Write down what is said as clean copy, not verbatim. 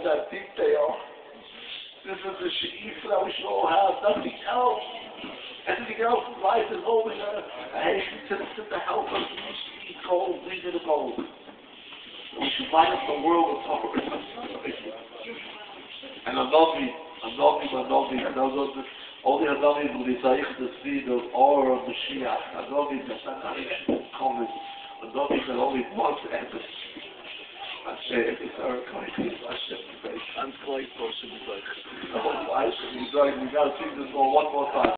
that detail. This is the she'if that we should all have. Nothing else. Anything else in life is only a hasten to help us eat gold, lead to the gold. We should light up the world with Torah. And Hanavi, all the Hanavi will be zaych to see the aura of Mashiach. Hanavi that coming. Hanavi that only wants epic. Hashem, it's our country. Hashem, and Clay, we got to see this one more time.